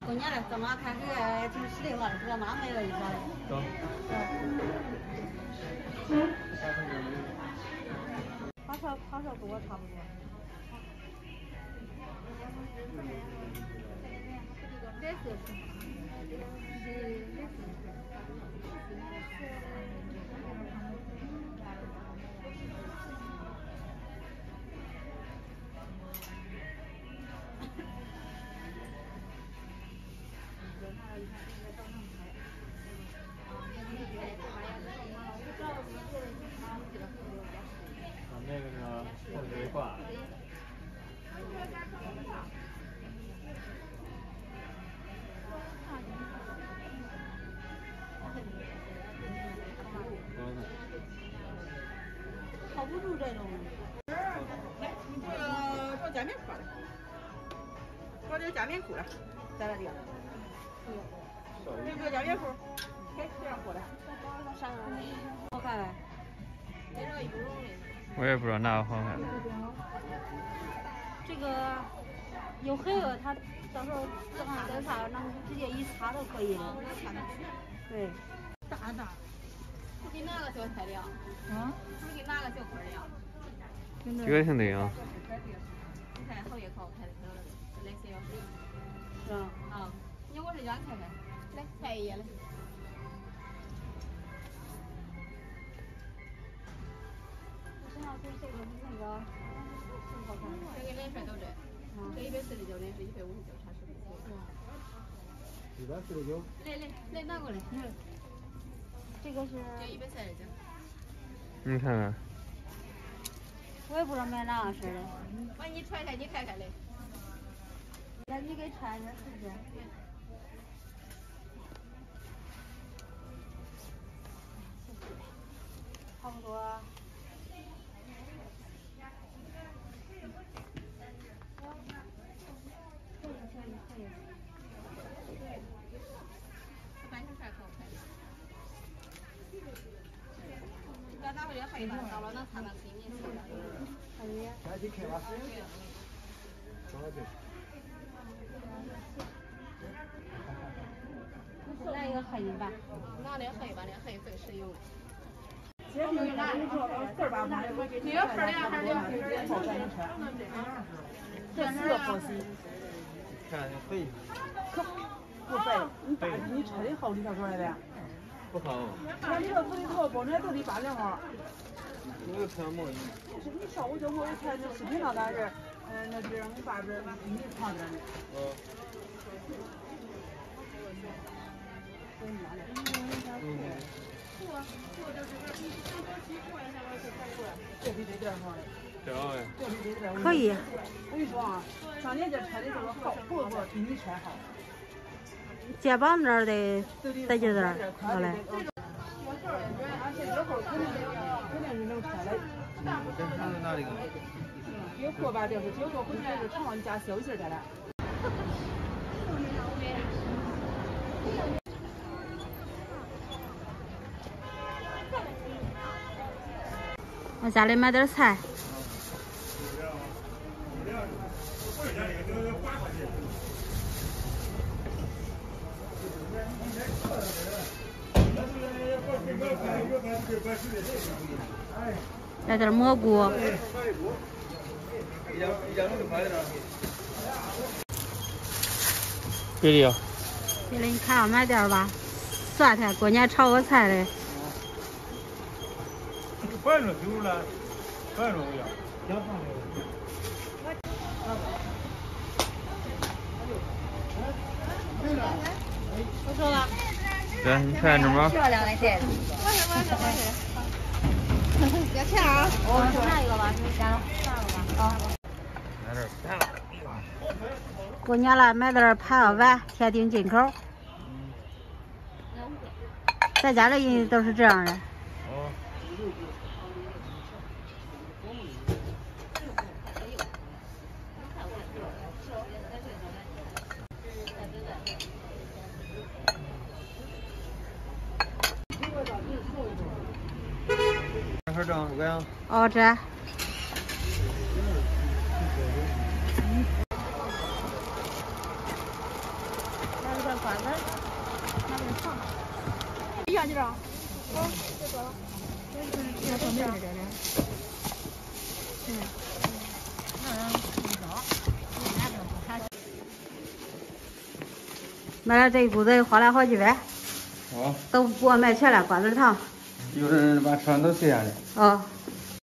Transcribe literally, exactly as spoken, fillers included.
过年了，走马看这个挺实的话，这个马买了一把了。走。花车花车跟我差不多。这是。 那个呢，后腿挂。 靠不住这种。 来，你这个做假面裤的，做点假面裤的，在这里。这个假面裤，给这样过来。 好看嘞。 这个羽绒的。 我也不知道哪个好看。 这个有黑了，它到时候正好在啥，能直接一擦都可以的。对。大大。 是给哪个小材料？ 嗯。 是给哪个小块料？ 这个挺对啊。 你看好也可好看的，看到了没？来谁要？ 是啊。 啊，你我是让看看，来裁一页来。 我想要给这个那个，好看。 这个脸帅到这，这一百四十九的是一百五十九，差十五。 一百四十九。 来来来，拿过来。 这个是。 这一百三十九。 你看看。 我也不知道买哪个色的。 完你穿开，你看看来。 来，你给穿一下试试。差不多。可以可以可以。 这半身衫可好看。这拿回来黑吧，到了能穿到新年去了。 可以。 赶紧开吧。 来一个黑的吧。 拿点黑吧，那黑最实用。 这个拿你说个吧，这个分两还是两套咱们穿。这四个好些。 看着肥。 可不肥，你大你穿的好里头出来的。 不好。 那你这肥的头包那都得八两毛。 我又穿毛衣。 是你上午叫我我看那视频上那是，嗯，那是我爸这比你长点的。 嗯。 这比这点好嘞。 这好嘞。 这比这点。 可以。 我跟你说啊，上年这穿的这个好，不不比你穿好。 肩膀那儿得得劲点儿，好嘞。 而且之后肯定肯定是能穿的。 跟上次那里个。 有货吧就是，有货回来就常往你家消息的了。 我家里买点菜。来点蘑菇。 别的呀。 别的你看要买点吧，蒜菜过年炒个菜的。 反正丢了，反正我要。要放的。 我说了。 对，你看着吗？ 漂亮的鞋子。我是我是我是。要钱啊？ 哦，拿一个吧，你加了拿个吧。啊。 买点盘子。 过年了，买点盘子碗，天津进口。在家里都是这样的。 哦。这正怎么样？ 哦，这。 下去了。哦，就走了。要上面这点点。嗯。买了这一股子花了好几百。 哦。 都不卖钱了，瓜子糖。 有人把车都卸下来。 哦。